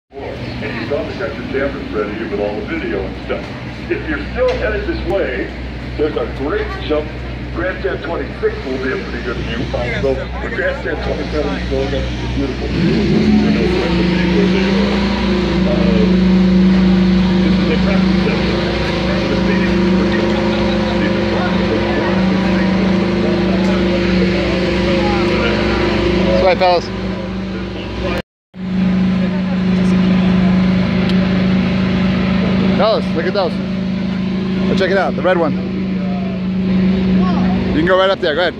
And you probably got your cameras ready with all the video and stuff. If you're still headed this way, there's a great jump. Grandstand 26 will be a pretty good view. So the Grandstand 27 is still got a beautiful view. This is a practice session. That's right, fellas. Fellas, look at those. Oh, check it out, the red one. You can go right up there, go ahead.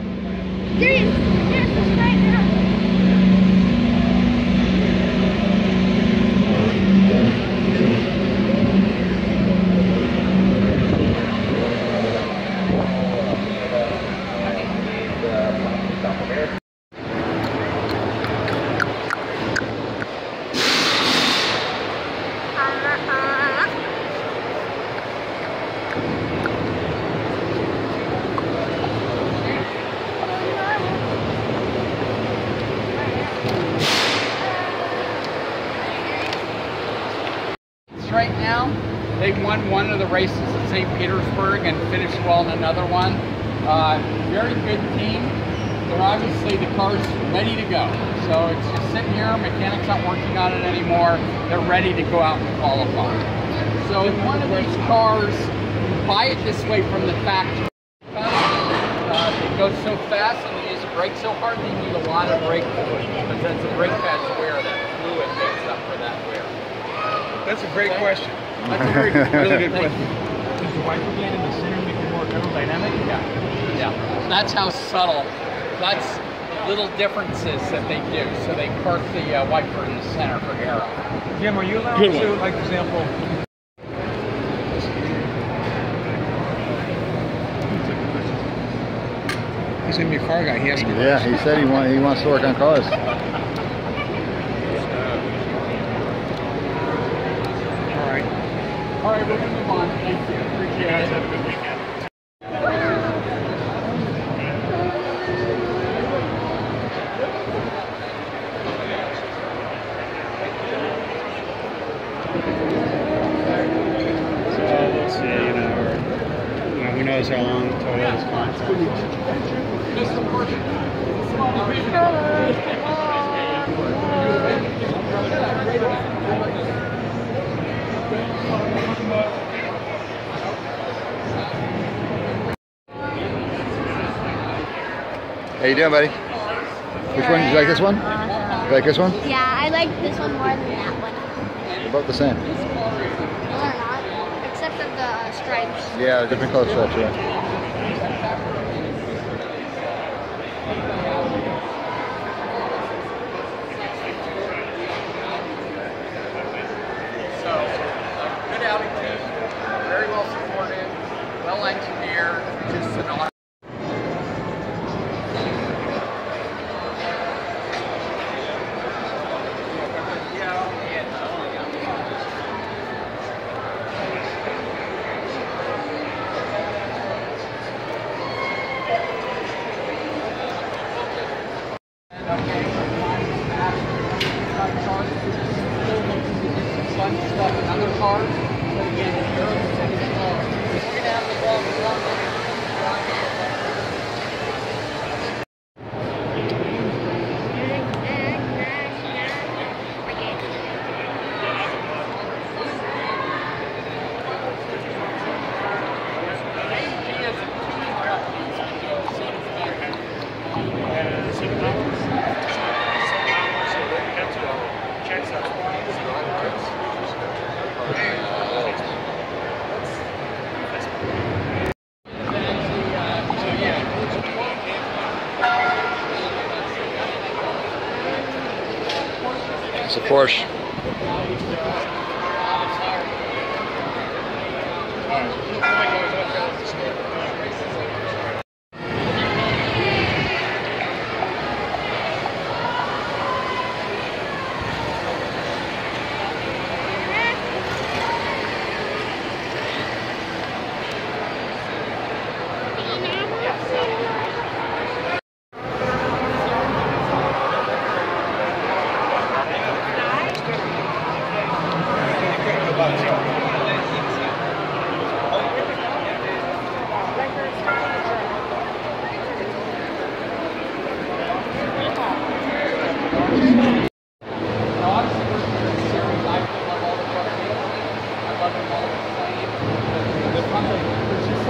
Right now, they won one of the races at St. Petersburg and finished well in another one. Very good team. They're obviously the car's ready to go. So it's just sitting here, mechanics not working on it anymore. They're ready to go out and qualify. So in one of these cars, you buy it this way from the factory. It goes so fast and they use the brake so hard, they need a lot of brake fluid. But that's the brake pads wear, that fluid makes up for that wear. That's a great question. That's a very good, really good question. Does the wiper blade in the center make it more aerodynamic? Yeah. That's how subtle. That's little differences that they do. So they park the wiper in the center for aero. Jim, are you allowed to, like, for example, He's gonna be a car guy. He has to. Yeah, he said he wants to work on cars. All right, we're going to move on. Thank you. Appreciate it. have a good weekend? So let's see, who knows how long Toyota's contract How you doing, buddy? Which one? You like this one? You like this one? Yeah, I like this one more than that one. About the same. No, they're not. Except for the stripes. Yeah, different color stripes, yeah. Good altitude, very well supported, well engineered, just an awesome. Fun stuff in other cars, but again, the aerodynamic is low. We're going to have the long It's a Porsche.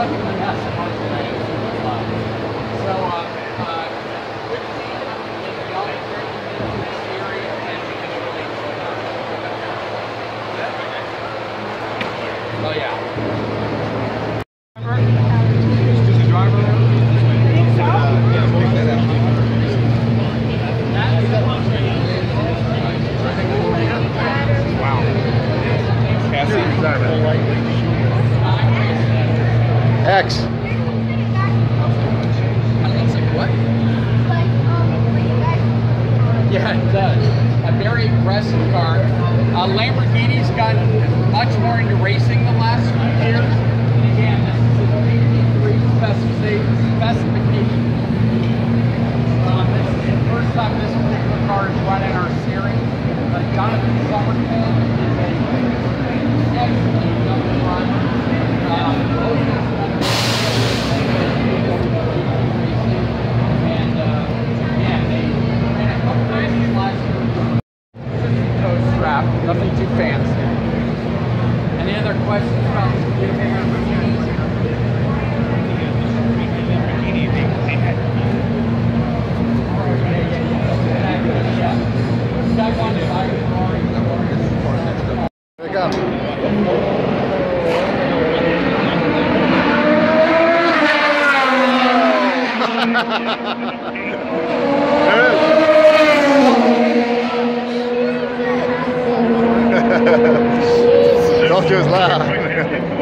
something that has some other things as well. So, good team, young, very committed to this area, and we can really enjoy that. Oh, yeah. Is the driver there? X. Looks like what? Yeah, it does. A very aggressive car. Lamborghini's gotten much more into racing the last few years. And again, this is a Prix specification. This is the first time this particular car is run in our series. Jonathan Summerton is a excellent young driver. Both of us and yeah, they ran a couple races last year. Toe strap, nothing too fancy. Any other questions about the Lamborghinis? Here it comes. Told you it was loud.